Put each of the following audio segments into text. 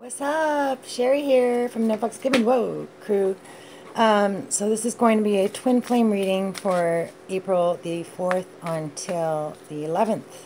What's up? Sherry here from Netflix Giving Whoa crew. So this is going to be a twin flame reading for April the 4th until the 11th.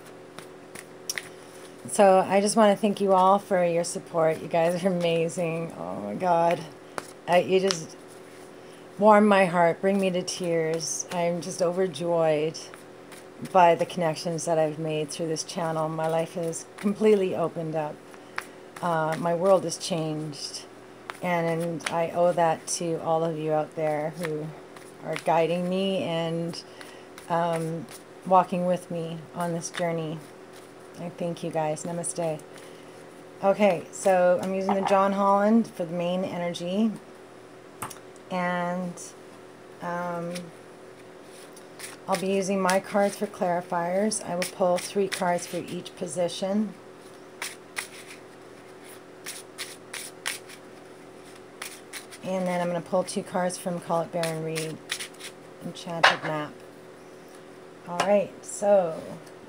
So I just want to thank you all for your support. You guys are amazing. Oh my God. You just warm my heart, bring me to tears. I'm just overjoyed by the connections that I've made through this channel. My life has completely opened up. My world has changed, and I owe that to all of you out there who are guiding me and walking with me on this journey. I thank you guys. Namaste. Okay, so I'm using the John Holland for the main energy, and I'll be using my cards for clarifiers. I will pull 3 cards for each position. And then I'm going to pull 2 cards from Call It Baron Reed, Enchanted Map. Alright, so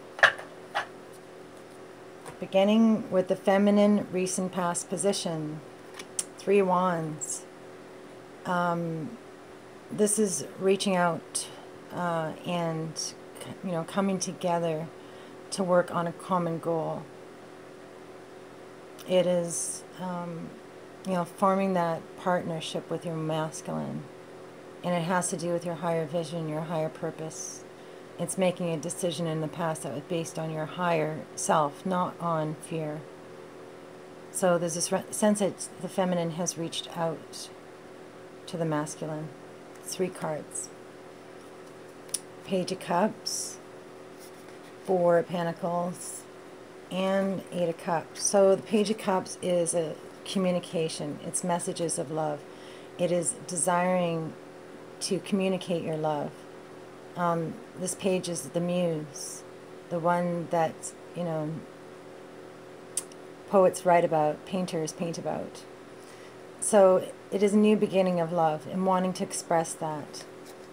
beginning with the feminine recent past position, 3 Wands. This is reaching out and coming together to work on a common goal. It is forming that partnership with your masculine. And it has to do with your higher vision, your higher purpose. It's making a decision in the past that was based on your higher self, not on fear. So there's this sense that the feminine has reached out to the masculine. 3 cards. Page of Cups, 4 of Pentacles, and 8 of Cups. So the Page of Cups is a communication. It's messages of love. It is desiring to communicate your love. This page is the muse, the one that poets write about, painters paint about. So it is a new beginning of love and wanting to express that.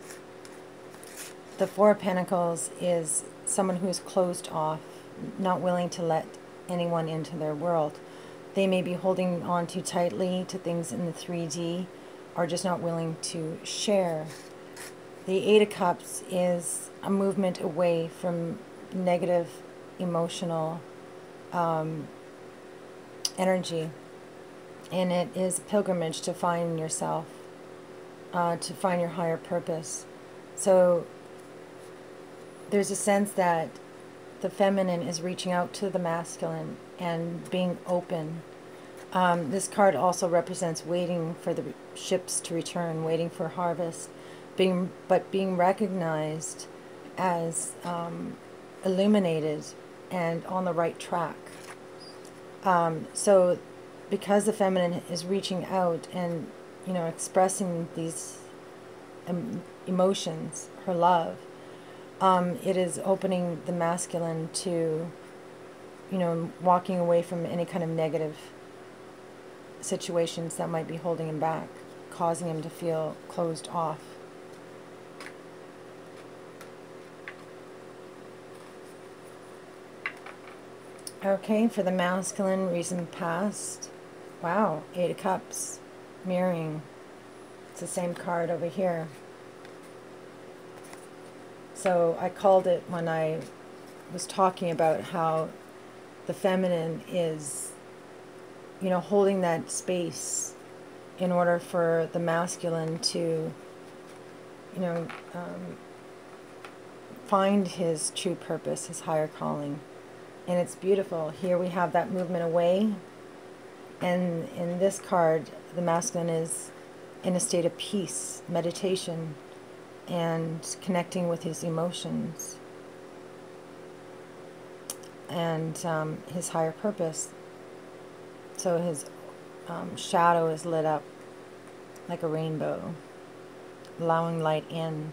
The 4 of Pentacles is someone who is closed off, not willing to let anyone into their world. They may be holding on too tightly to things in the 3D, or just not willing to share. The 8 of Cups is a movement away from negative emotional energy. And it is a pilgrimage to find yourself, to find your higher purpose. So there's a sense that the feminine is reaching out to the masculine and being open. This card also represents waiting for the ships to return, waiting for harvest, but being recognized as illuminated and on the right track. So because the feminine is reaching out and expressing these emotions, her love, it is opening the masculine to walking away from any kind of negative situations that might be holding him back, causing him to feel closed off. Okay, for the masculine recent past, wow, 8 of Cups, mirroring. It's the same card over here. So I called it when I was talking about how the feminine is, holding that space in order for the masculine to, find his true purpose, his higher calling. And it's beautiful. Here we have that movement away. And in this card, the masculine is in a state of peace, meditation, and connecting with his emotions and his higher purpose. So his shadow is lit up like a rainbow, allowing light in.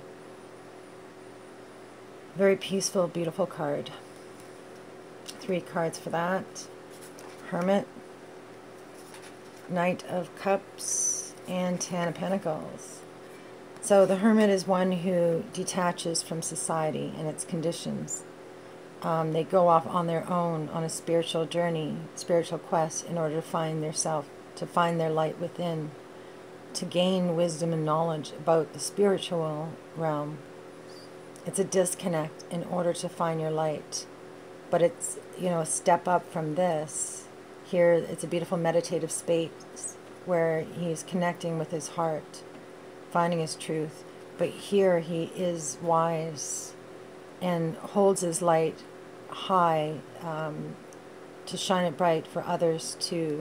Very peaceful, beautiful card. 3 cards for that. Hermit, Knight of Cups, and 10 of Pentacles. So the Hermit is one who detaches from society and its conditions. They go off on their own on a spiritual journey, spiritual quest, in order to find their self, to find their light within, to gain wisdom and knowledge about the spiritual realm. It's a disconnect in order to find your light. But it's, a step up from this. Here, it's a beautiful meditative space where he's connecting with his heart, finding his truth. But here he is wise and holds his light high, to shine it bright for others to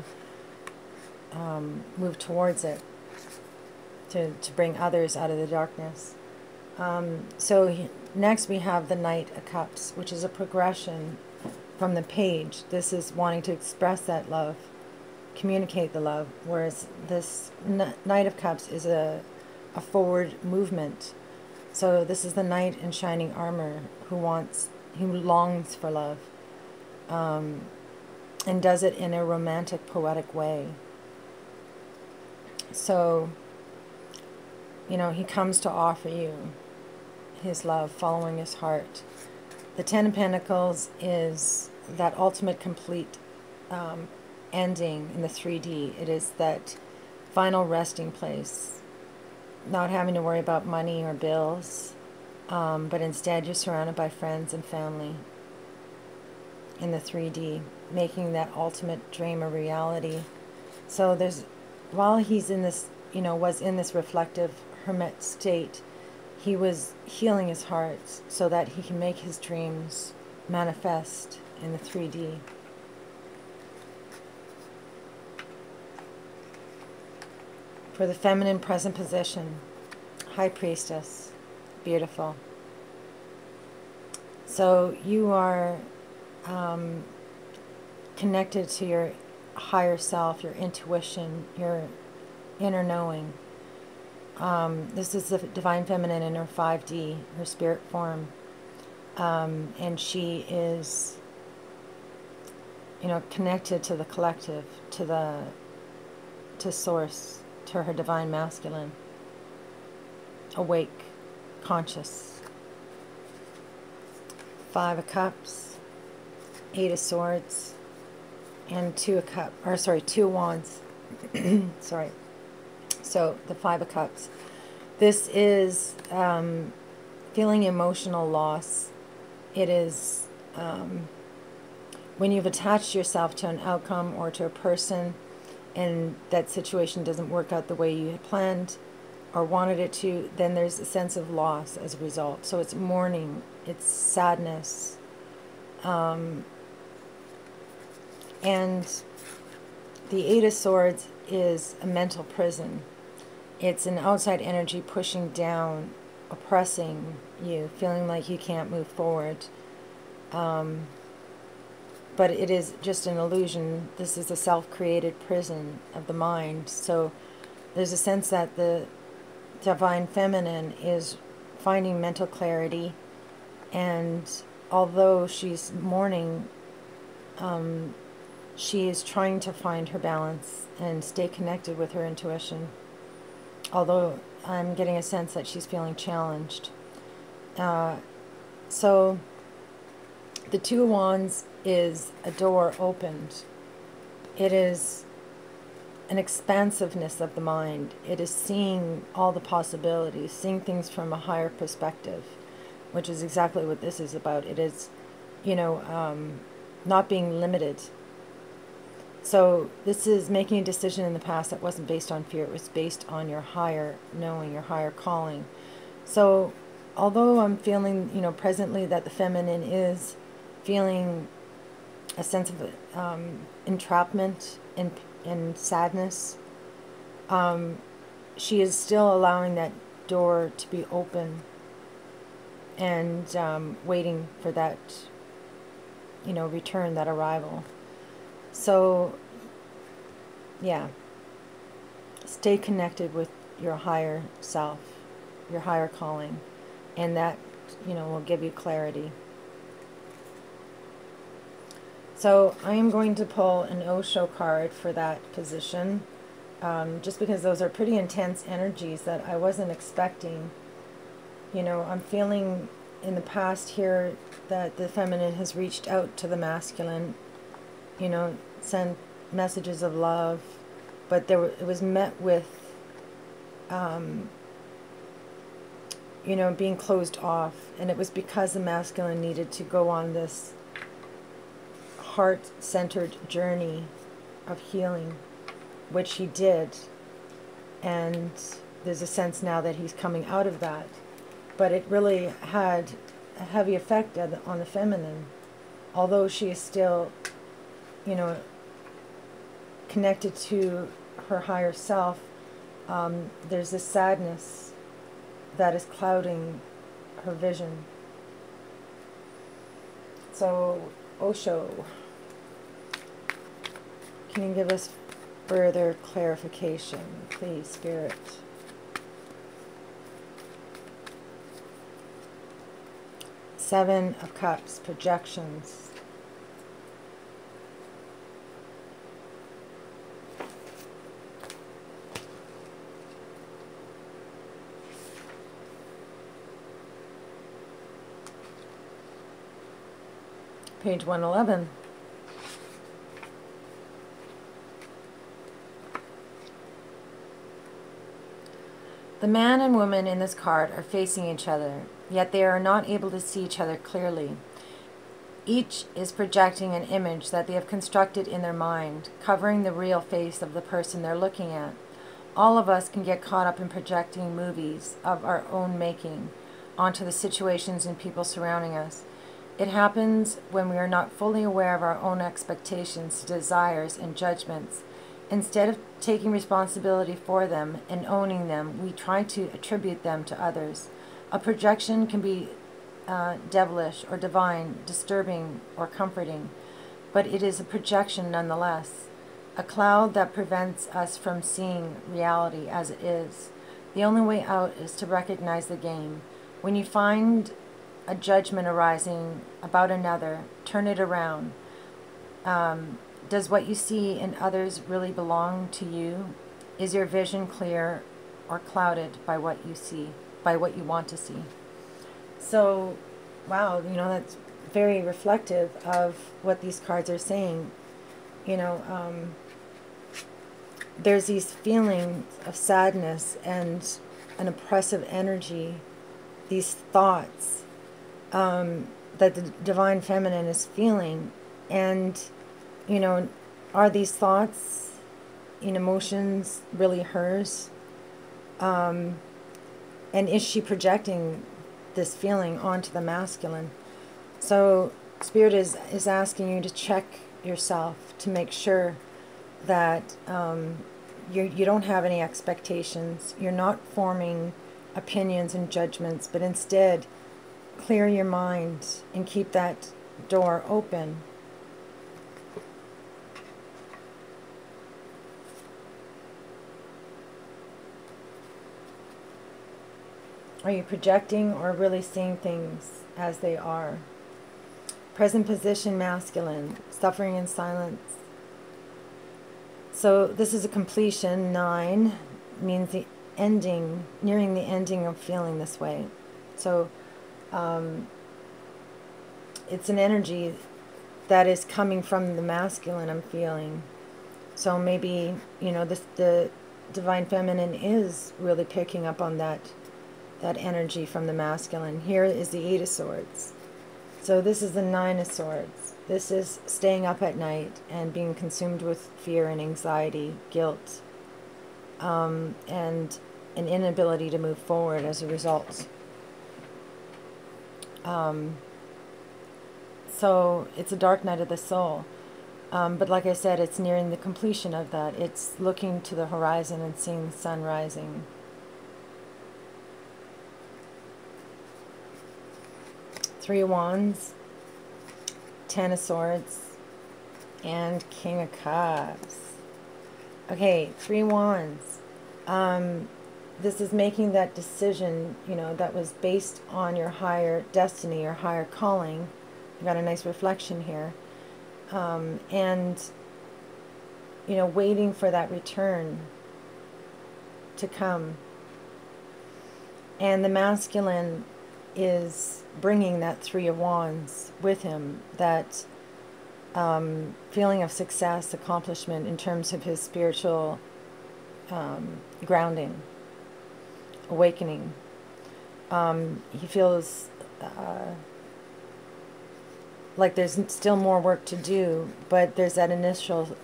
move towards it, to bring others out of the darkness. Next we have the Knight of Cups, which is a progression from the page. This is wanting to express that love, communicate the love, whereas this Knight of Cups is a forward movement. So this is the knight in shining armor who longs for love, and does it in a romantic, poetic way. So, he comes to offer you his love, following his heart. The Ten of Pentacles is that ultimate complete ending in the 3D. It is that final resting place. Not having to worry about money or bills, but instead you're surrounded by friends and family in the 3D, making that ultimate dream a reality. So while he's in this, was in this reflective hermit state, he was healing his heart so that he can make his dreams manifest in the 3D. For the feminine present position, High Priestess, beautiful. So you are connected to your higher self, your intuition, your inner knowing. This is the Divine Feminine in her 5D, her spirit form. And she is, connected to the collective, to Source, to her Divine Masculine. Awake, conscious. 5 of Cups, 8 of Swords, and 2 of Wands. Sorry. So the 5 of Cups. This is feeling emotional loss. It is when you've attached yourself to an outcome or to a person, and that situation doesn't work out the way you had planned or wanted it to, then there's a sense of loss as a result. So it's mourning, it's sadness. And the 8 of Swords is a mental prison. It's an outside energy pushing down, oppressing you, feeling like you can't move forward. But it is just an illusion. This is a self-created prison of the mind. So there's a sense that the Divine Feminine is finding mental clarity, and although she's mourning, she is trying to find her balance and stay connected with her intuition. Although I'm getting a sense that she's feeling challenged. So the 2 of Wands is a door opened. It is an expansiveness of the mind. It is seeing all the possibilities, seeing things from a higher perspective, which is exactly what this is about. It is, not being limited. So this is making a decision in the past that wasn't based on fear. It was based on your higher knowing, your higher calling. So although I'm feeling, presently that the feminine is feeling a sense of entrapment and sadness, she is still allowing that door to be open and waiting for that, return, that arrival. So, yeah, stay connected with your higher self, your higher calling, and that, will give you clarity. So I am going to pull an Osho card for that position, just because those are pretty intense energies that I wasn't expecting. I'm feeling in the past here that the feminine has reached out to the masculine, you know, sent messages of love, but it was met with, you know, being closed off. And it was because the masculine needed to go on this heart-centered journey of healing, which he did. And there's a sense now that he's coming out of that. But it really had a heavy effect on the feminine. Although she is still, you know, connected to her higher self, there's this sadness that is clouding her vision. So, Osho, can you give us further clarification, please, Spirit? Seven of Cups, projections. Page 111. The man and woman in this card are facing each other, yet they are not able to see each other clearly. Each is projecting an image that they have constructed in their mind, covering the real face of the person they're looking at. All of us can get caught up in projecting movies of our own making onto the situations and people surrounding us. It happens when we are not fully aware of our own expectations, desires, and judgments. Instead of taking responsibility for them and owning them, we try to attribute them to others. A projection can be devilish or divine, disturbing or comforting, but it is a projection nonetheless, a cloud that prevents us from seeing reality as it is. The only way out is to recognize the game. When you find a judgment arising about another, turn it around. Does what you see in others really belong to you? Is your vision clear or clouded by what you see, by what you want to see? So, wow, you know, that's very reflective of what these cards are saying. You know, there's these feelings of sadness and an oppressive energy, these thoughts that the divine feminine is feeling. And, you know, are these thoughts and emotions really hers? And is she projecting this feeling onto the masculine? So Spirit is asking you to check yourself to make sure that you don't have any expectations. You're not forming opinions and judgments, but instead clear your mind and keep that door open. Are you projecting or really seeing things as they are? Present position masculine, suffering in silence. So this is a completion. 9 means the ending, nearing the ending of feeling this way. So it's an energy that is coming from the masculine, I'm feeling. So maybe, you know, the divine feminine is really picking up on that energy from the masculine. Here is the 8 of Swords. So this is the 9 of Swords. This is staying up at night and being consumed with fear and anxiety, guilt, and an inability to move forward as a result. So it's a dark night of the soul. But like I said, it's nearing the completion of that. It's looking to the horizon and seeing the sun rising. Three of Wands, 10 of Swords, and King of Cups. Okay, 3 Wands. This is making that decision, you know, that was based on your higher destiny, your higher calling. You got a nice reflection here. And, you know, waiting for that return to come. And the masculine is bringing that Three of Wands with him, that feeling of success, accomplishment in terms of his spiritual grounding, awakening. He feels like there's still more work to do, but there's that initial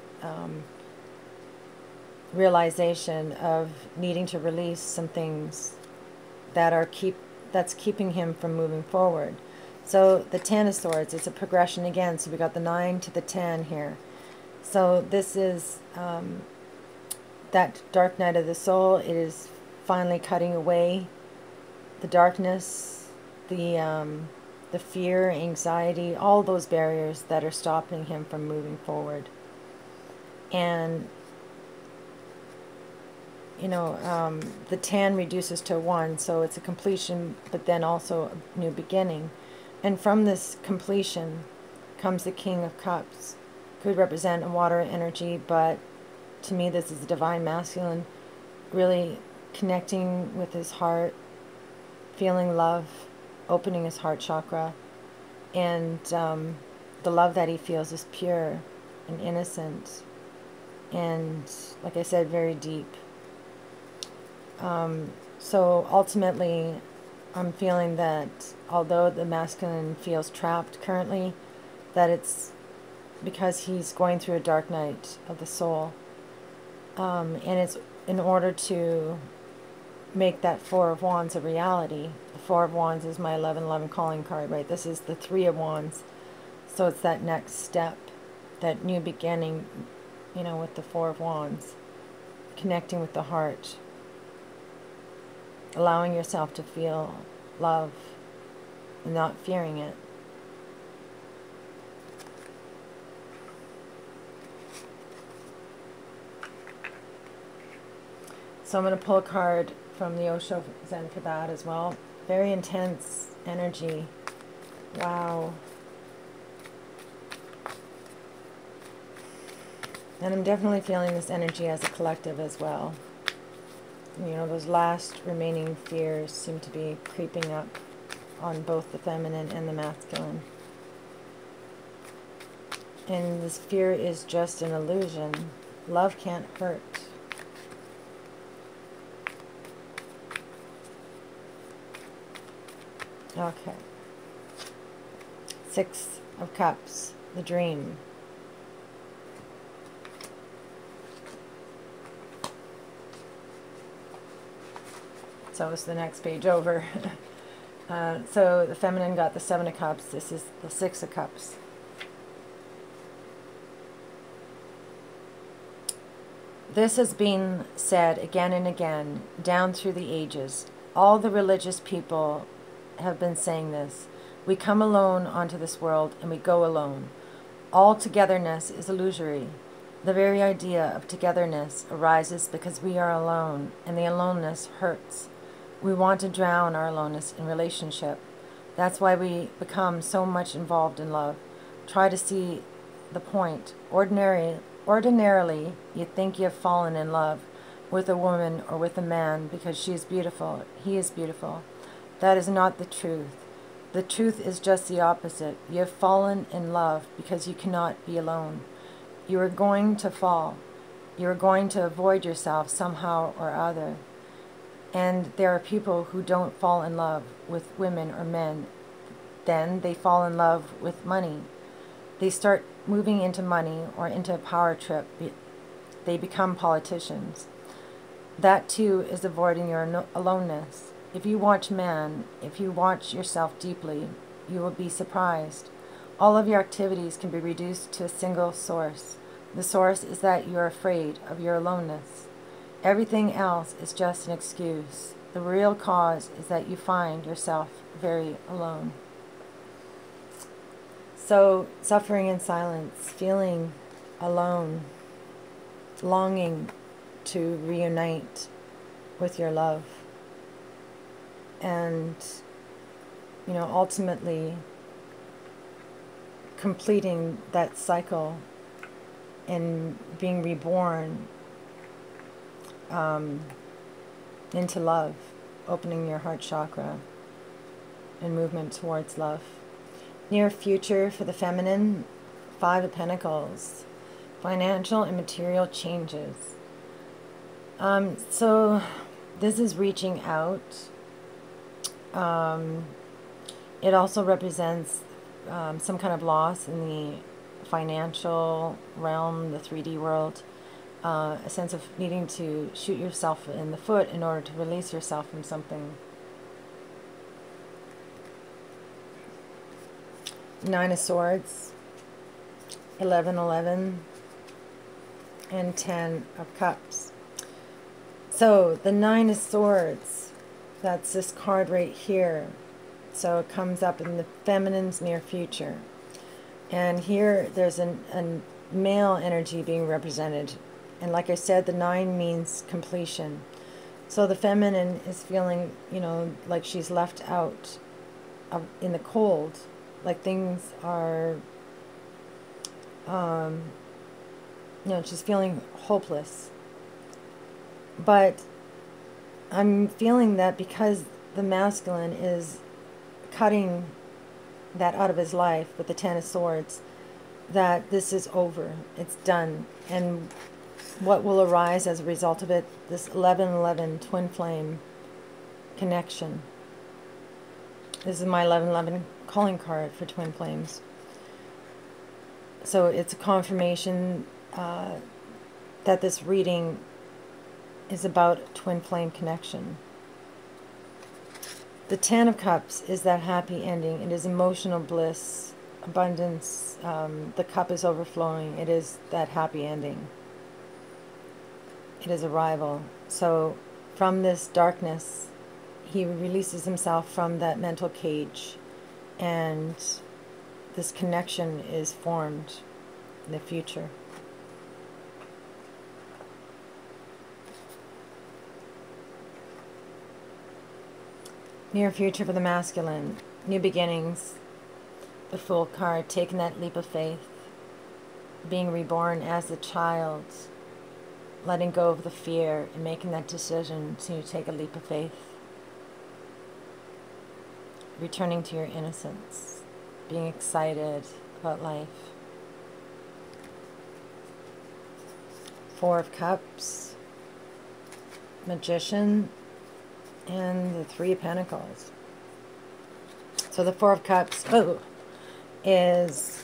realization of needing to release some things that are that's keeping him from moving forward. So the Ten of Swords, it's a progression again. So we got the 9 to the 10 here. So this is that dark night of the soul. It is finally cutting away the darkness, the fear, anxiety, all those barriers that are stopping him from moving forward. And you know, the 10 reduces to 1, so it's a completion, but then also a new beginning. And from this completion comes the King of Cups. Could represent a water energy, but to me this is the divine masculine, really connecting with his heart, feeling love, opening his heart chakra, and the love that he feels is pure and innocent, and like I said, very deep. So ultimately, I'm feeling that although the masculine feels trapped currently, that it's because he's going through a dark night of the soul. And it's in order to make that Four of Wands a reality. The Four of Wands is my 1111 calling card, right? This is the Three of Wands. So it's that next step, that new beginning, you know, with the Four of Wands, connecting with the heart. Allowing yourself to feel love and not fearing it. So I'm going to pull a card from the Osho Zen for that as well. Very intense energy. Wow. And I'm definitely feeling this energy as a collective as well. You know, those last remaining fears seem to be creeping up on both the feminine and the masculine. And this fear is just an illusion. Love can't hurt. Okay. 6 of Cups, the dream. So it's the next page over. So the feminine got the 7 of Cups. This is the 6 of Cups. This has been said again and again down through the ages. All the religious people have been saying this. We come alone onto this world and we go alone. All togetherness is illusory. The very idea of togetherness arises because we are alone, and the aloneness hurts. We want to drown our aloneness in relationship. That's why we become so much involved in love. Try to see the point. Ordinarily, you think you have fallen in love with a woman or with a man because she is beautiful, he is beautiful. That is not the truth. The truth is just the opposite. You have fallen in love because you cannot be alone. You are going to fall. You are going to avoid yourself somehow or other. And there are people who don't fall in love with women or men. Then they fall in love with money. They start moving into money or into a power trip. They become politicians. That too is avoiding your aloneness. If you watch man, if you watch yourself deeply, you will be surprised. All of your activities can be reduced to a single source. The source is that you are afraid of your aloneness. Everything else is just an excuse. The real cause is that you find yourself very alone. So, suffering in silence, feeling alone, longing to reunite with your love. And, you know, ultimately completing that cycle and being reborn into love, opening your heart chakra. and movement towards love. Near future for the feminine, 5 of Pentacles, financial and material changes. So this is reaching out. It also represents some kind of loss in the financial realm, the 3D world, a sense of needing to shoot yourself in the foot in order to release yourself from something. 9 of Swords, 11, and 10 of Cups. So the 9 of Swords, that's this card right here. So it comes up in the feminine's near future. And here there's a male energy being represented. And like I said, the 9 means completion. So the feminine is feeling, you know, like she's left out in the cold. Like things are, you know, she's feeling hopeless. But I'm feeling that because the masculine is cutting that out of his life with the 10 of Swords, that this is over. It's done. And what will arise as a result of it, this 11 twin flame connection. This is my 11 calling card for twin flames. So it's a confirmation that this reading is about twin flame connection. The 10 of Cups is that happy ending. It is emotional bliss, abundance. The cup is overflowing. It is that happy ending. It is arrival. So from this darkness, he releases himself from that mental cage, and this connection is formed in the future. Near future for the masculine, new beginnings, the Fool card, taking that leap of faith, being reborn as a child, letting go of the fear and making that decision to take a leap of faith. Returning to your innocence, being excited about life. 4 of Cups, Magician, and the 3 of Pentacles. So the 4 of Cups is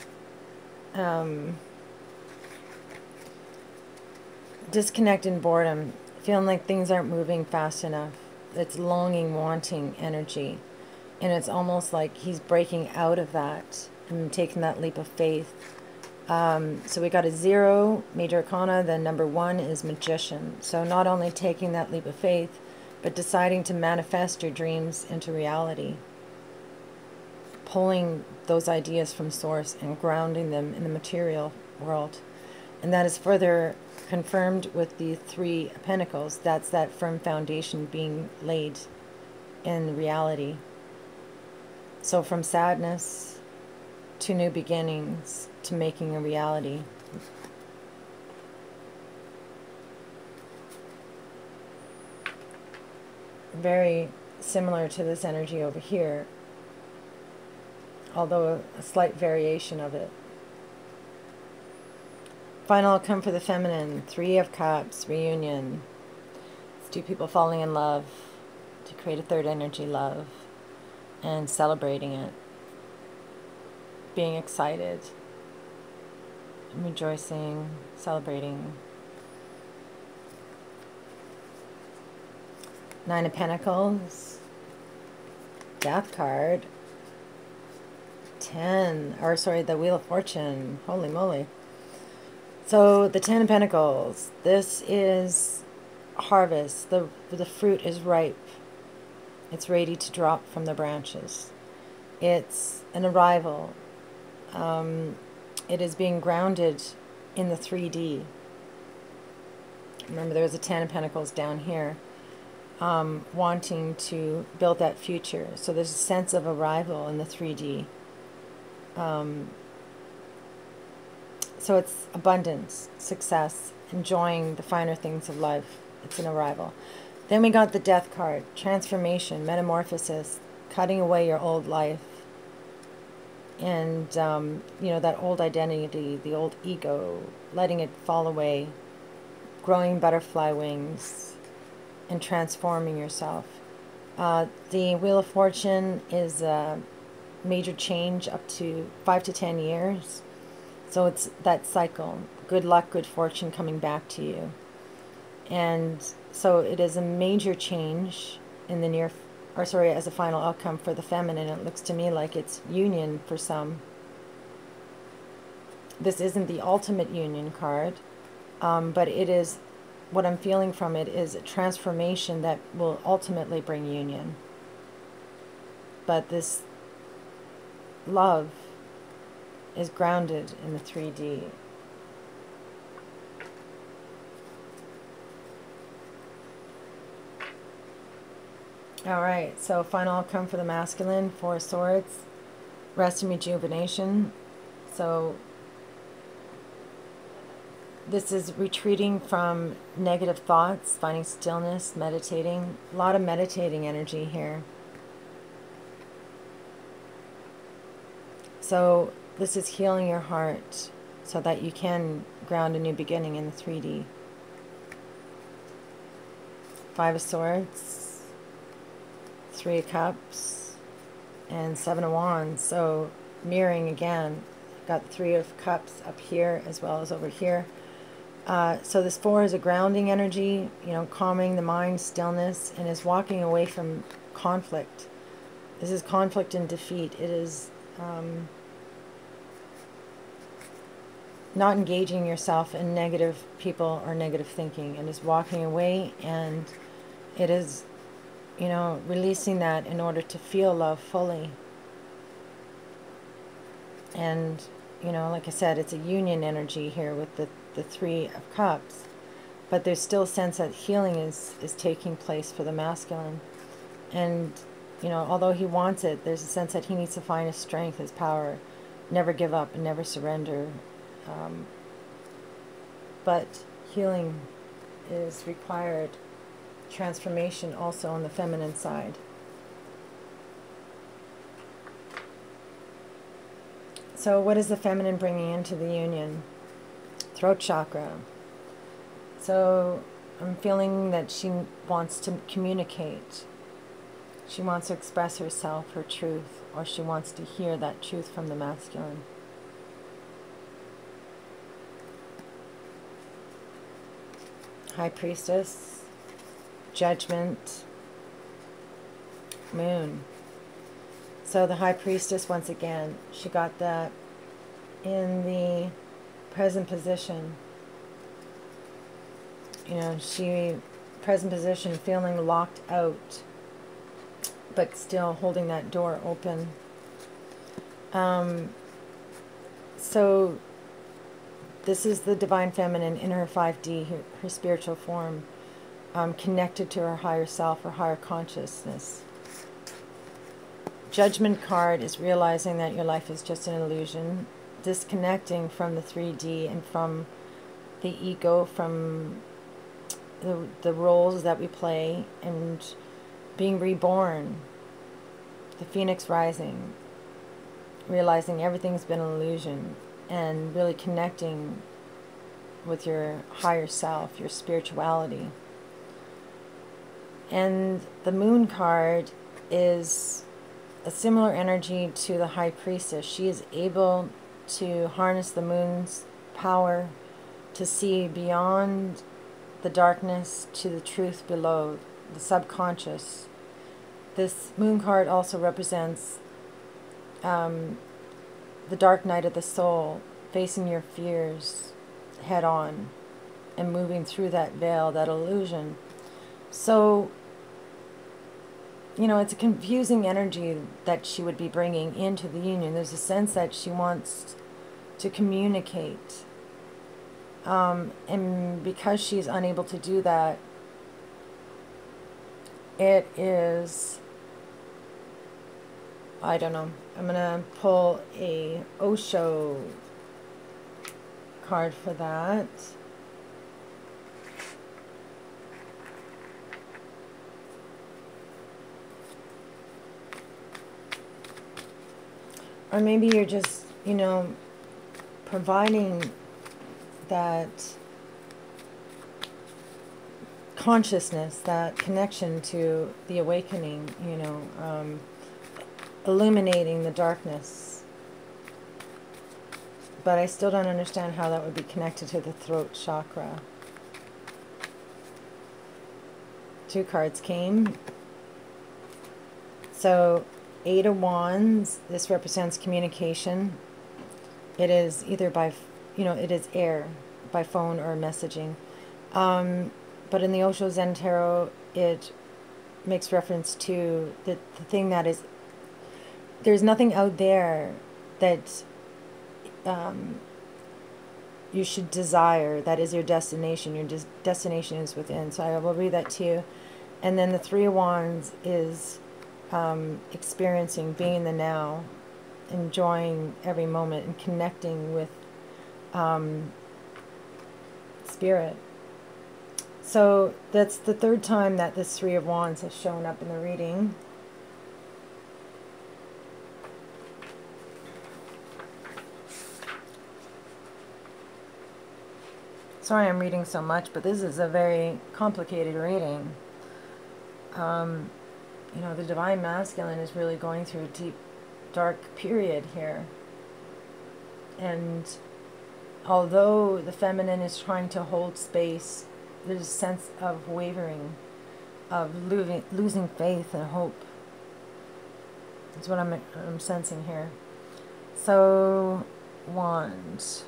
disconnect and boredom, feeling like things aren't moving fast enough. It's longing, wanting energy. And it's almost like he's breaking out of that and taking that leap of faith. So we got a 0, Major Arcana, then number 1 is Magician. So not only taking that leap of faith, but deciding to manifest your dreams into reality. Pulling those ideas from source and grounding them in the material world. And that is further confirmed with the 3 of Pentacles. That's that firm foundation being laid in reality. So from sadness to new beginnings to making a reality. Very similar to this energy over here, although a slight variation of it. Final outcome for the feminine, 3 of Cups, reunion. It's 2 people falling in love to create a third energy, love, and celebrating it, being excited, rejoicing, celebrating. 9 of Pentacles, Death card, the Wheel of Fortune, holy moly. So the 10 of Pentacles, this is harvest. The fruit is ripe. It's ready to drop from the branches. It's an arrival. It is being grounded in the 3D. Remember, there was a 10 of Pentacles down here, wanting to build that future. So there's a sense of arrival in the 3D. So it's abundance, success, enjoying the finer things of life. It's an arrival. Then we got the Death card, transformation, metamorphosis. cutting away your old life and, you know, that old identity, the old ego, letting it fall away, growing butterfly wings, and transforming yourself. The Wheel of Fortune is a major change up to 5 to 10 years. So it's that cycle, good luck, good fortune coming back to you. And so it is a major change in the near, or sorry, as a final outcome for the feminine. It looks to me like it's union for some. This isn't the ultimate union card, but it is, what I'm feeling from it is a transformation that will ultimately bring union. But this love is grounded in the 3D. All right, so final outcome for the masculine, 4 of Swords, rest and rejuvenation. So this is retreating from negative thoughts, finding stillness, meditating. A lot of meditating energy here. So this is healing your heart so that you can ground a new beginning in the 3D. 5 of Swords, 3 of Cups, and 7 of Wands. So mirroring again, got the 3 of Cups up here as well as over here. So this 4 is a grounding energy, you know, calming the mind, stillness, and is walking away from conflict. This is conflict and defeat. It is not engaging yourself in negative people or negative thinking. It is walking away, and it is, you know, releasing that in order to feel love fully. And, you know, like I said, it's a union energy here with the 3 of Cups. But there's still a sense that healing is taking place for the masculine. And, you know, although he wants it, there's a sense that he needs to find his strength, his power, never give up and never surrender. But healing is required, transformation also on the feminine side. So what is the feminine bringing into the union? Throat chakra. So I'm feeling that she wants to communicate. She wants to express herself, her truth, or she wants to hear that truth from the masculine. High Priestess, Judgment, Moon. So the High Priestess, once again, she got that in the present position. You know, present position, feeling locked out, but still holding that door open. So this is the Divine Feminine in her 5D, her spiritual form, connected to her higher self, her higher consciousness. Judgment card is realizing that your life is just an illusion, disconnecting from the 3D and from the ego, from the roles that we play, and being reborn, the phoenix rising, realizing everything's been an illusion, and really connecting with your higher self, your spirituality. And the Moon card is a similar energy to the High Priestess. She is able to harness the moon's power to see beyond the darkness to the truth below, the subconscious. This Moon card also represents the dark night of the soul, facing your fears head on and moving through that veil, that illusion. So, you know, it's a confusing energy that she would be bringing into the union. There's a sense that she wants to communicate. And because she's unable to do that, it is, I don't know, I'm going to pull a Osho card for that. Or maybe you're just, you know, providing that consciousness, that connection to the awakening, you know, illuminating the darkness. But I still don't understand how that would be connected to the throat chakra. 2 cards came. So 8 of Wands, this represents communication. It is either by, you know, it is air, by phone or messaging. But in the Osho Zen Tarot, it makes reference to the thing that is, there's nothing out there that you should desire. That is your destination. Your destination is within. So I will read that to you. And then the 3 of Wands is experiencing, being in the now, enjoying every moment, and connecting with spirit. So that's the 3rd time that this 3 of Wands has shown up in the reading. Sorry I'm reading so much, but this is a very complicated reading. You know, the Divine Masculine is really going through a deep, dark period here. And although the feminine is trying to hold space, there's a sense of wavering, of losing faith and hope. That's what I'm sensing here. So, Wands.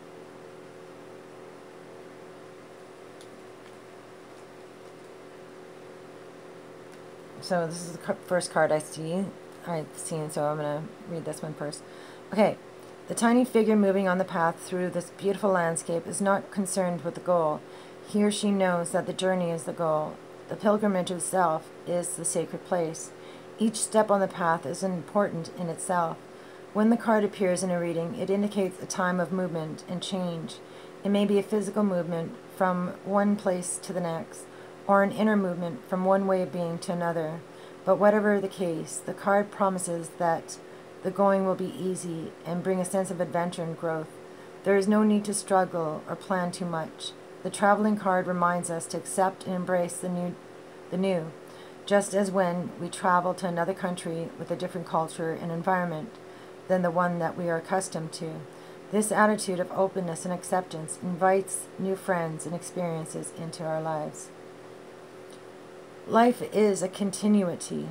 So this is the first card I've seen, so I'm going to read this one first. Okay. The tiny figure moving on the path through this beautiful landscape is not concerned with the goal. He or she knows that the journey is the goal. The pilgrimage itself is the sacred place. Each step on the path is important in itself. When the card appears in a reading, it indicates a time of movement and change. It may be a physical movement from one place to the next, or an inner movement from one way of being to another. But whatever the case, the card promises that the going will be easy and bring a sense of adventure and growth. There is no need to struggle or plan too much. The traveling card reminds us to accept and embrace the new, just as when we travel to another country with a different culture and environment than the one that we are accustomed to. This attitude of openness and acceptance invites new friends and experiences into our lives. Life is a continuity.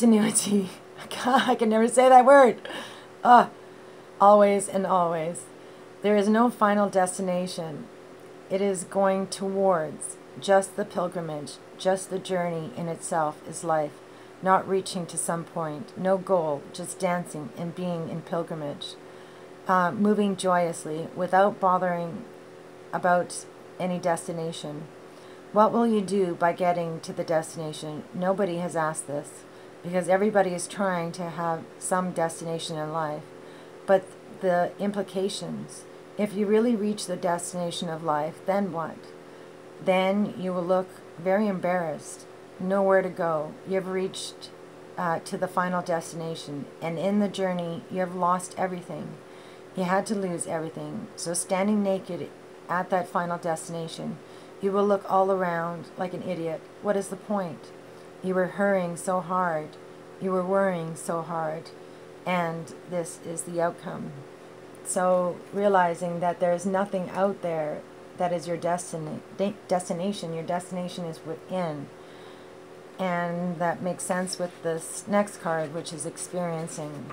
I can never say that word. Always and always. There is no final destination. It is going towards just the pilgrimage, just the journey in itself is life, not reaching to some point, no goal, just dancing and being in pilgrimage, moving joyously without bothering about any destination. What will you do by getting to the destination? Nobody has asked this, because everybody is trying to have some destination in life. But the implications, if you really reach the destination of life, then what? Then you will look very embarrassed, nowhere to go. You have reached to the final destination, and in the journey you have lost everything. You had to lose everything. So standing naked at that final destination, you will look all around like an idiot. What is the point? You were hurrying so hard. You were worrying so hard. And this is the outcome. So realizing that there is nothing out there that is your destination. Your destination is within. And that makes sense with this next card, which is experiencing.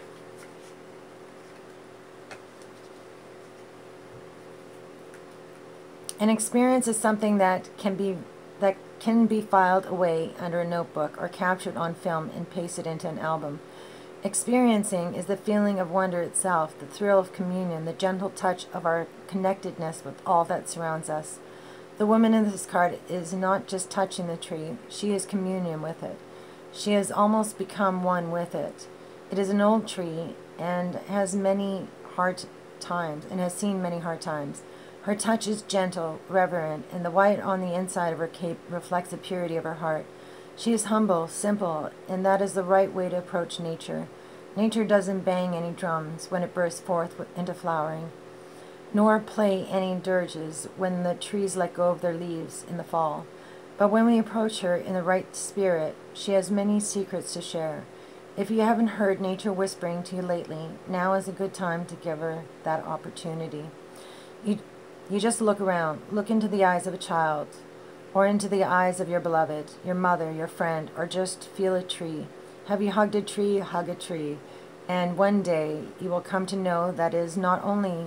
An experience is something that can be filed away under a notebook or captured on film and pasted into an album. Experiencing is the feeling of wonder itself, the thrill of communion, the gentle touch of our connectedness with all that surrounds us. The woman in this card is not just touching the tree, she is communion with it. She has almost become one with it. It is an old tree and has many hard times, and has seen many hard times. Her touch is gentle, reverent, and the white on the inside of her cape reflects the purity of her heart. She is humble, simple, and that is the right way to approach nature. Nature doesn't bang any drums when it bursts forth into flowering, nor play any dirges when the trees let go of their leaves in the fall. But when we approach her in the right spirit, she has many secrets to share. If you haven't heard nature whispering to you lately, now is a good time to give her that opportunity. You just look around, look into the eyes of a child, or into the eyes of your beloved, your mother, your friend, or just feel a tree. Have you hugged a tree? Hug a tree. And one day you will come to know that is not only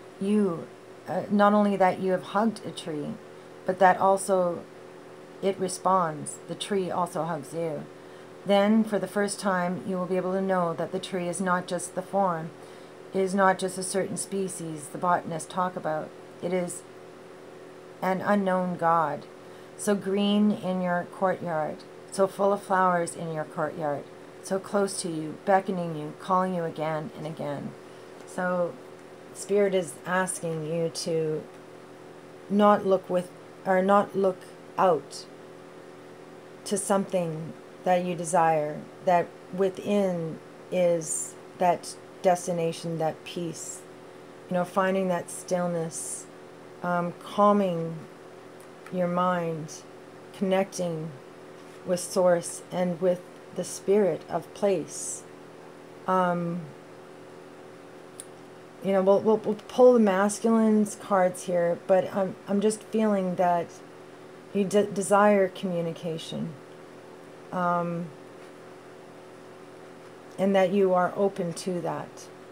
that you have hugged a tree, but that also it responds. The tree also hugs you. Then, for the first time, you will be able to know that the tree is not just the form, it is not just a certain species the botanists talk about. It is an unknown God, so green in your courtyard, so full of flowers in your courtyard, so close to you, beckoning you, calling you again and again. So Spirit is asking you to not look out to something that you desire, that within is that destination, that peace, finding that stillness, calming your mind, connecting with source and with the spirit of place. We'll pull the masculine's cards here, but I'm just feeling that you desire communication, and that you are open to that.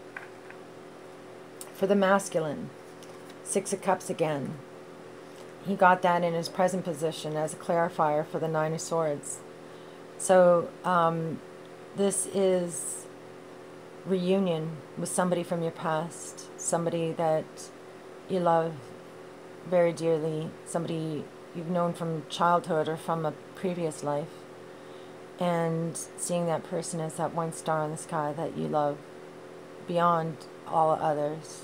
For the masculine, Six of Cups again. He got that in his present position as a clarifier for the Nine of Swords. So this is reunion with somebody from your past, somebody that you love very dearly, somebody you've known from childhood or from a previous life, and seeing that person as that one star in the sky that you love beyond all others.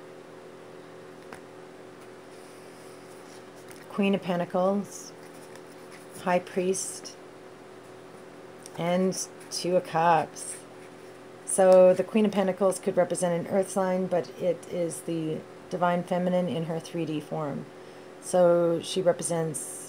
Queen of Pentacles, High Priest, and Two of Cups. So the Queen of Pentacles could represent an earth sign, but it is the Divine Feminine in her 3D form. So she represents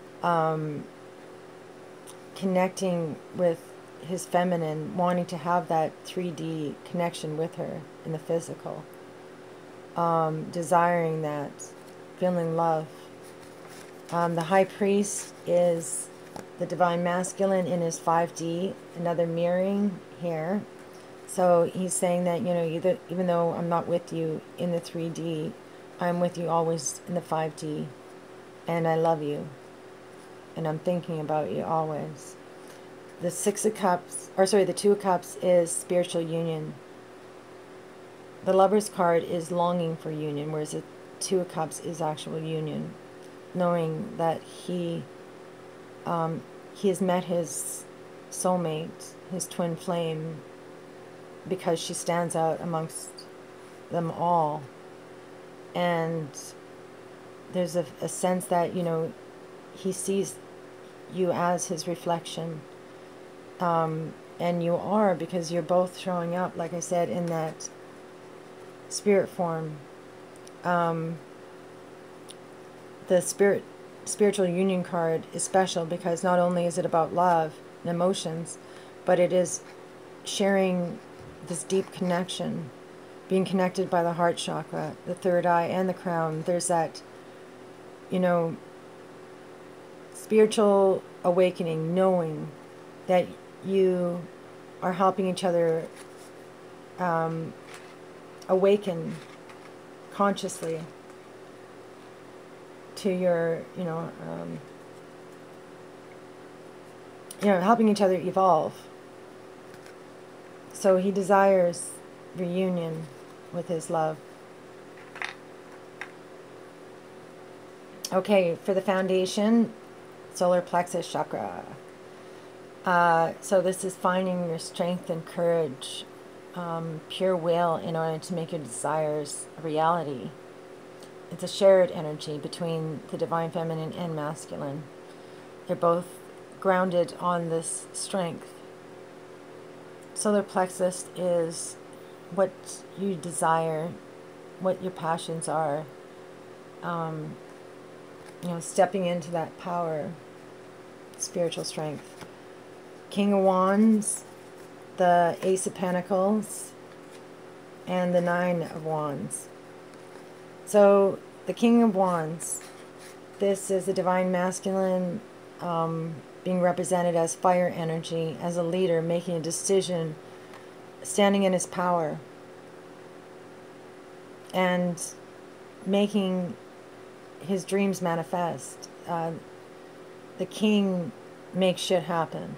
connecting with his feminine, wanting to have that 3D connection with her in the physical, desiring that, feeling love. The High Priest is the Divine Masculine in his 5D, another mirroring here. So he's saying that, even though I'm not with you in the 3D, I'm with you always in the 5D. And I love you. And I'm thinking about you always. The the Two of Cups is spiritual union. The Lover's card is longing for union, whereas the Two of Cups is actual union. Knowing that he has met his soulmate, his twin flame, because she stands out amongst them all. And there's a sense that, he sees you as his reflection. And you are, because you're both showing up, like I said, in that spirit form. The spiritual union card is special because not only is it about love and emotions, but it is sharing this deep connection, being connected by the heart chakra, the third eye, and the crown. There's that, spiritual awakening, knowing that you are helping each other awaken consciously to your, helping each other evolve. So he desires reunion with his love. Okay, for the foundation, solar plexus chakra. So this is finding your strength and courage, pure will in order to make your desires a reality. It's a shared energy between the Divine Feminine and Masculine. They're both grounded on this strength. solar plexus is what you desire, what your passions are. You know, stepping into that power, spiritual strength. King of Wands, the Ace of Pentacles, and the Nine of Wands. So the King of Wands, this is the divine masculine, being represented as fire energy, as a leader, making a decision, standing in his power, and making his dreams manifest. The king makes shit happen.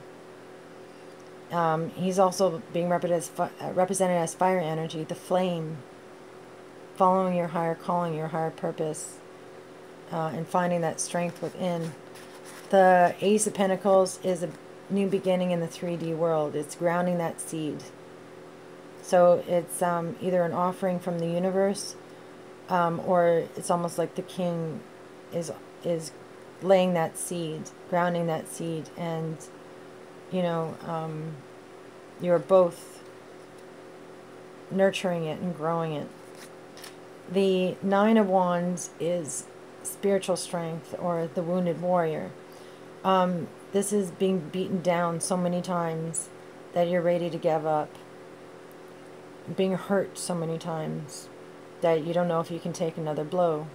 He's also being represented as fire energy, the flame, following your higher calling, your higher purpose, and finding that strength within. The Ace of Pentacles is a new beginning in the 3D world. It's grounding that seed. So it's either an offering from the universe, or it's almost like the king is laying that seed, grounding that seed, and you know, you're both nurturing it and growing it. The Nine of Wands is spiritual strength, or the wounded warrior. This is being beaten down so many times that you're ready to give up. Being hurt so many times that you don't know if you can take another blow.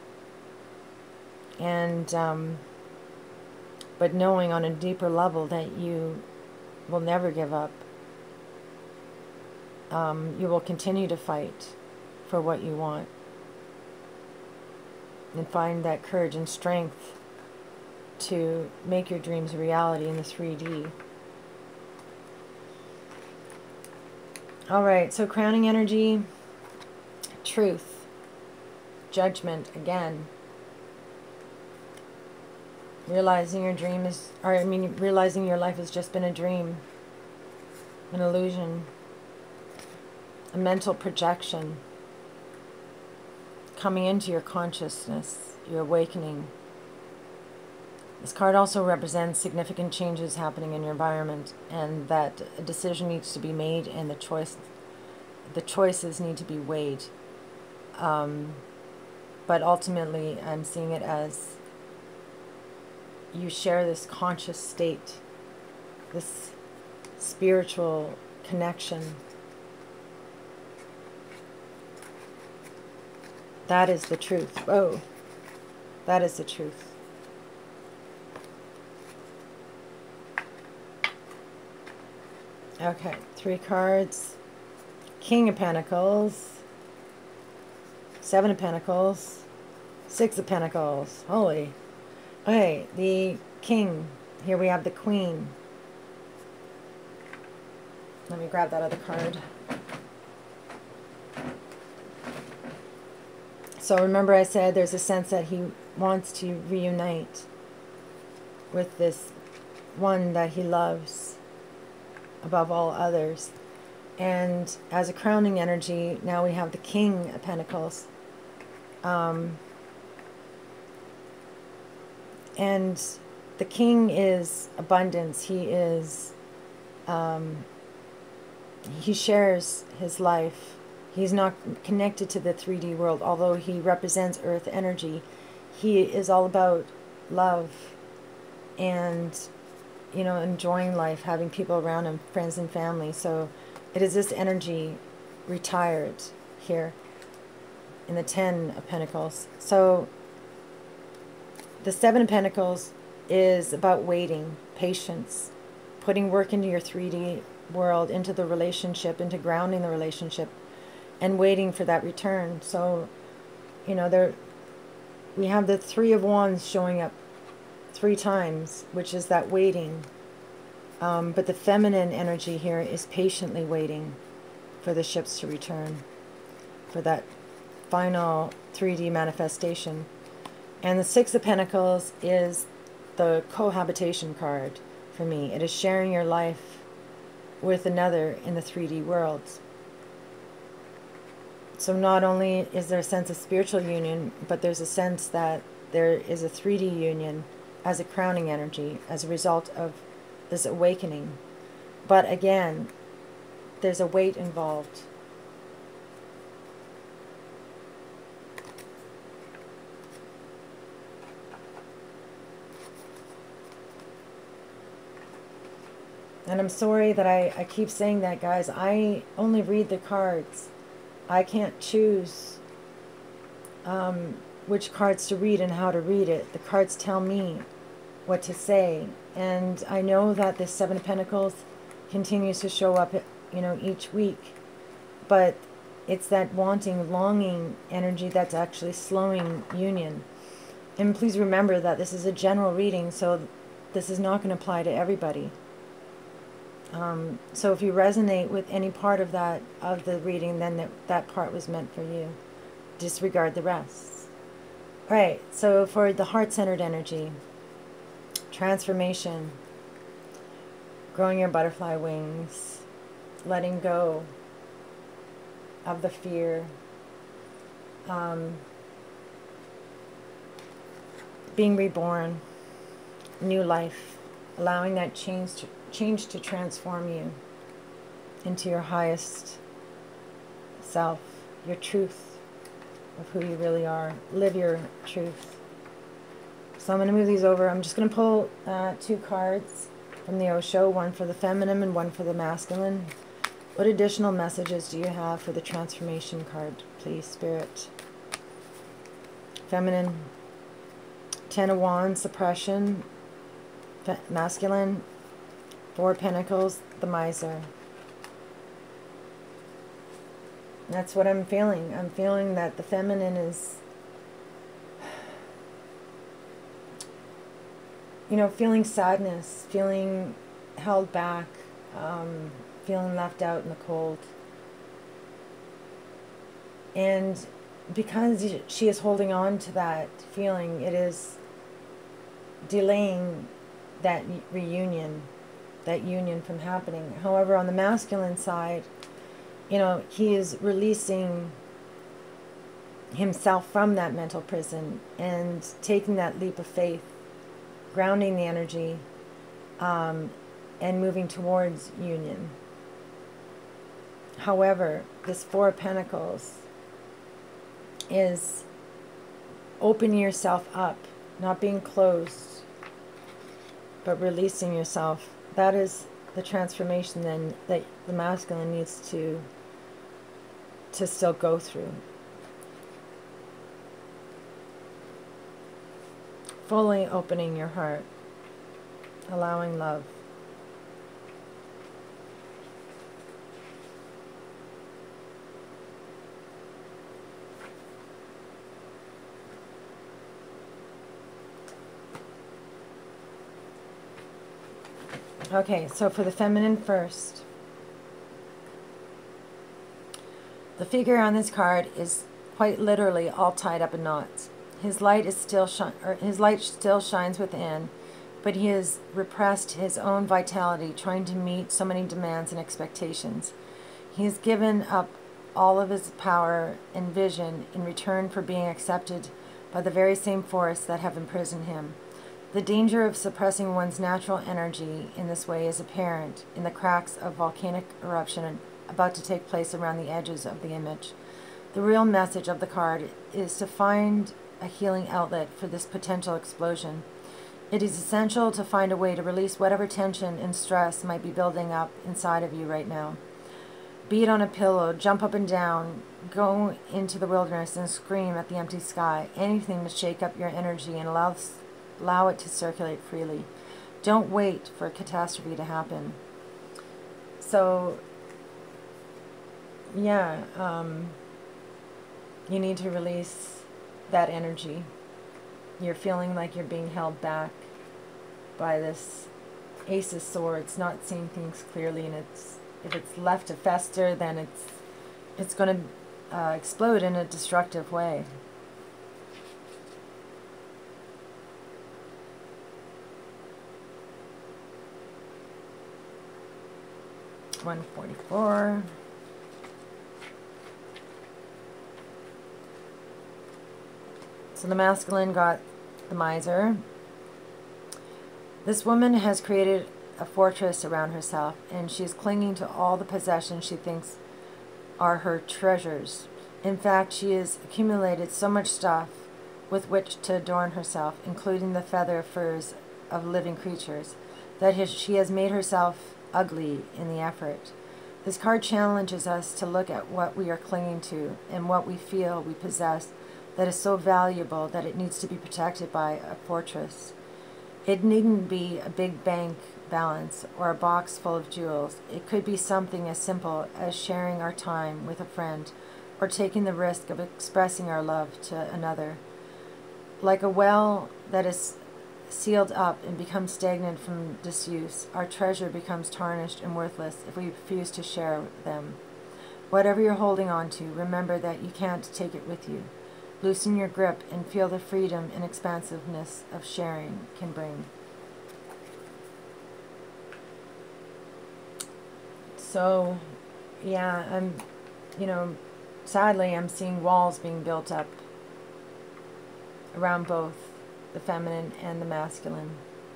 And but knowing on a deeper level that you will never give up. You will continue to fight for what you want. And find that courage and strength to make your dreams a reality in the 3D. Alright, so crowning energy, truth, judgment again. Realizing your dream is, realizing your life has just been a dream, an illusion, a mental projection, coming into your consciousness, your awakening. This card also represents significant changes happening in your environment, and that a decision needs to be made, and the choices need to be weighed. But ultimately, I'm seeing it as you share this conscious state, this spiritual connection. That is the truth. Oh, that is the truth. Okay, 3 cards. King of Pentacles, 7 of Pentacles, 6 of Pentacles. Holy. Okay, the King. Here we have the Queen. Let me grab that other card. So remember I said there's a sense that he wants to reunite with this one that he loves above all others. And as a crowning energy, now we have the King of Pentacles. And the King is abundance. He is, he shares his life. He's not connected to the 3D world, although he represents earth energy. He is all about love and, you know, enjoying life, having people around him, friends and family. So it is this energy retired here in the 10 of Pentacles. So the 7 of Pentacles is about waiting, patience, putting work into your 3D world, into the relationship, into grounding the relationship, and waiting for that return. So, you know, there we have the 3 of Wands showing up 3 times, which is that waiting. But the feminine energy here is patiently waiting for the ships to return, for that final 3D manifestation. And the 6 of Pentacles is the cohabitation card for me. It is sharing your life with another in the 3D world. So not only is there a sense of spiritual union, but there's a sense that there is a 3D union as a crowning energy as a result of this awakening. But again, there's a weight involved. And I'm sorry that I keep saying that, guys. I only read the cards. I can't choose which cards to read and how to read it. The cards tell me what to say. And I know that the Seven of Pentacles continues to show up, you know, each week. But it's that wanting, longing energy that's actually slowing union. And please remember that this is a general reading, so this is not going to apply to everybody. So if you resonate with any part of that, of the reading, then that part was meant for you. Disregard the rest. All right, so for the heart-centered energy, transformation, growing your butterfly wings, letting go of the fear, being reborn, new life, allowing that change to transform you into your highest self, your truth of who you really are. Live your truth. So I'm going to move these over. I'm just going to pull 2 cards from the Osho, one for the feminine and one for the masculine. What additional messages do you have for the transformation card, please, Spirit? Feminine, 10 of Wands, suppression. Masculine, 4 of Pentacles, the miser. That's what I'm feeling. I'm feeling that the feminine is, you know, feeling sadness, feeling held back, feeling left out in the cold. And because she is holding on to that feeling, it is delaying that reunion, that union from happening. However, on the masculine side, you know, he is releasing himself from that mental prison and taking that leap of faith, grounding the energy, and moving towards union. However, this 4 of Pentacles is opening yourself up, not being closed, but releasing yourself. That is the transformation then that the masculine needs to still go through. Fully opening your heart, allowing love. Okay, so for the feminine first. The figure on this card is quite literally all tied up in knots. His light is still his light still shines within, but he has repressed his own vitality, trying to meet so many demands and expectations. He has given up all of his power and vision in return for being accepted by the very same force that have imprisoned him. The danger of suppressing one's natural energy in this way is apparent in the cracks of volcanic eruption about to take place around the edges of the image. The real message of the card is to find a healing outlet for this potential explosion. It is essential to find a way to release whatever tension and stress might be building up inside of you right now. Be it on a pillow, jump up and down, go into the wilderness and scream at the empty sky. Anything to shake up your energy and allow it to circulate freely. Don't wait for a catastrophe to happen. So, yeah, you need to release that energy. You're feeling like you're being held back by this Ace of Swords, not seeing things clearly, and if it's left to fester, then it's going to explode in a destructive way. $144. So the masculine got the miser. This woman has created a fortress around herself, and she is clinging to all the possessions she thinks are her treasures. In fact, she has accumulated so much stuff with which to adorn herself, including the feather furs of living creatures, that she has made herself ugly in the effort. This card challenges us to look at what we are clinging to and what we feel we possess that is so valuable that it needs to be protected by a fortress. It needn't be a big bank balance or a box full of jewels. It could be something as simple as sharing our time with a friend or taking the risk of expressing our love to another. Like a well that is sealed up and becomes stagnant from disuse, our treasure becomes tarnished and worthless if we refuse to share them. Whatever you're holding on to, remember that you can't take it with you. Loosen your grip and feel the freedom and expansiveness of sharing can bring. So, yeah, sadly, I'm seeing walls being built up around both the feminine and the masculine,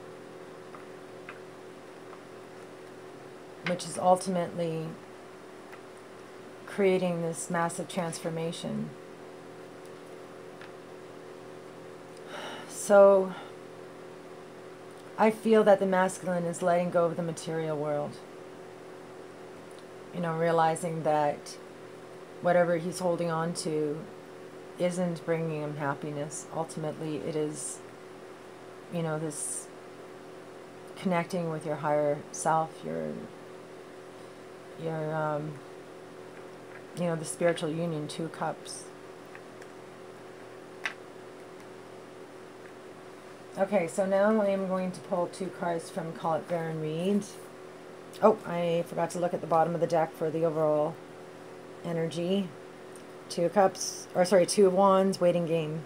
which is ultimately creating this massive transformation. So I feel that the masculine is letting go of the material world, realizing that whatever he's holding on to isn't bringing him happiness. Ultimately, it is, this connecting with your higher self, your the spiritual union, 2 cups. Okay, so now I am going to pull 2 cards from Call It Baron Reed. Oh, I forgot to look at the bottom of the deck for the overall energy. 2 cups, or sorry, 2 of wands, waiting game.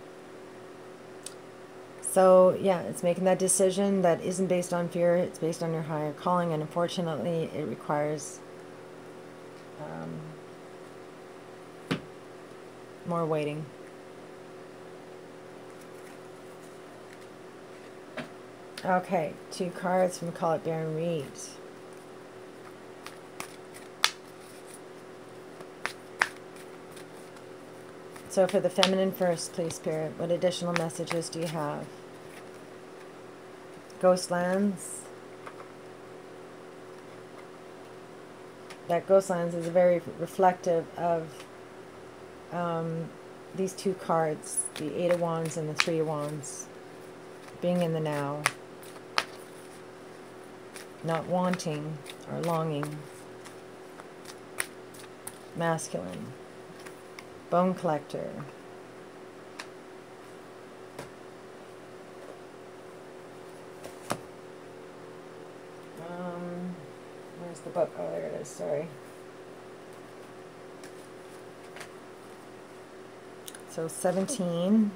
So, yeah, it's making that decision that isn't based on fear, it's based on your higher calling, and unfortunately, it requires more waiting. Okay, 2 cards from Call It Baron Reed. So for the feminine first, please, Spirit, what additional messages do you have? Ghostlands. That Ghostlands is very reflective of these 2 cards, the 8 of Wands and the 3 of Wands. Being in the now. Not wanting or longing. Masculine. Bone collector. Where's the book? Oh, there it is. Sorry. So 17.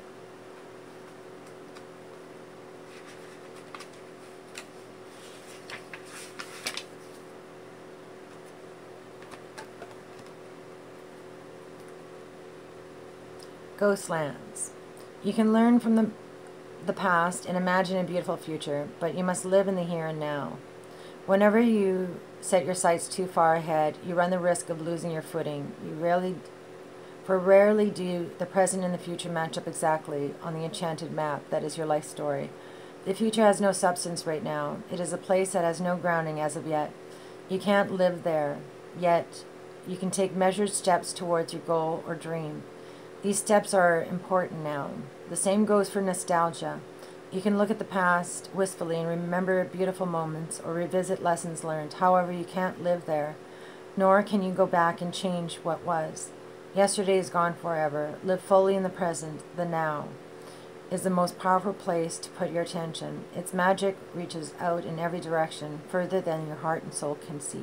Ghostlands. You can learn from the past and imagine a beautiful future, but you must live in the here and now. Whenever you set your sights too far ahead, you run the risk of losing your footing. Rarely do the present and the future match up exactly on the enchanted map that is your life story. The future has no substance right now. It is a place that has no grounding as of yet. You can't live there, yet you can take measured steps towards your goal or dream. These steps are important now. The same goes for nostalgia. You can look at the past wistfully and remember beautiful moments or revisit lessons learned. However, you can't live there, nor can you go back and change what was. Yesterday is gone forever. Live fully in the present. The now is the most powerful place to put your attention. Its magic reaches out in every direction, further than your heart and soul can see.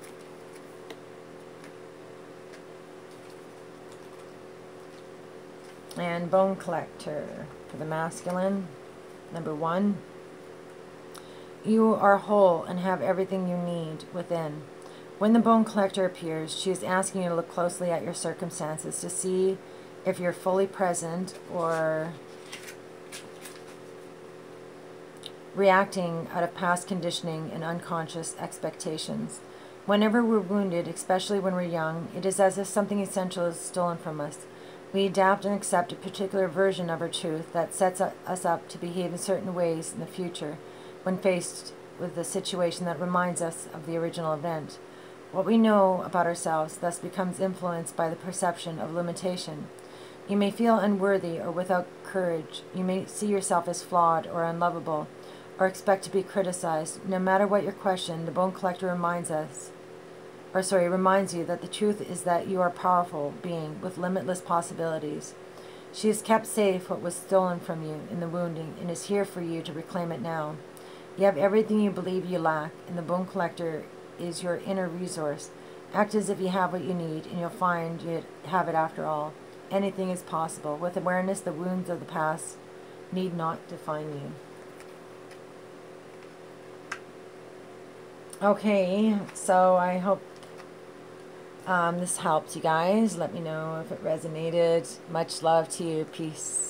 And Bone Collector for the masculine. Number 1. You are whole and have everything you need within. When the Bone Collector appears, she is asking you to look closely at your circumstances to see if you're fully present or reacting out of past conditioning and unconscious expectations. Whenever we're wounded, especially when we're young, it is as if something essential is stolen from us. We adapt and accept a particular version of our truth that sets us up to behave in certain ways in the future when faced with a situation that reminds us of the original event. What we know about ourselves thus becomes influenced by the perception of limitation. You may feel unworthy or without courage. You may see yourself as flawed or unlovable, or expect to be criticized. No matter what your question, the Bone Collector reminds you that the truth is that you are a powerful being with limitless possibilities. She has kept safe what was stolen from you in the wounding and is here for you to reclaim it now. You have everything you believe you lack, and the Bone Collector is your inner resource. Act as if you have what you need, and you'll find you have it after all. Anything is possible. With awareness, the wounds of the past need not define you. Okay, so I hope this helped you guys. Let me know if it resonated. Much love to you. Peace.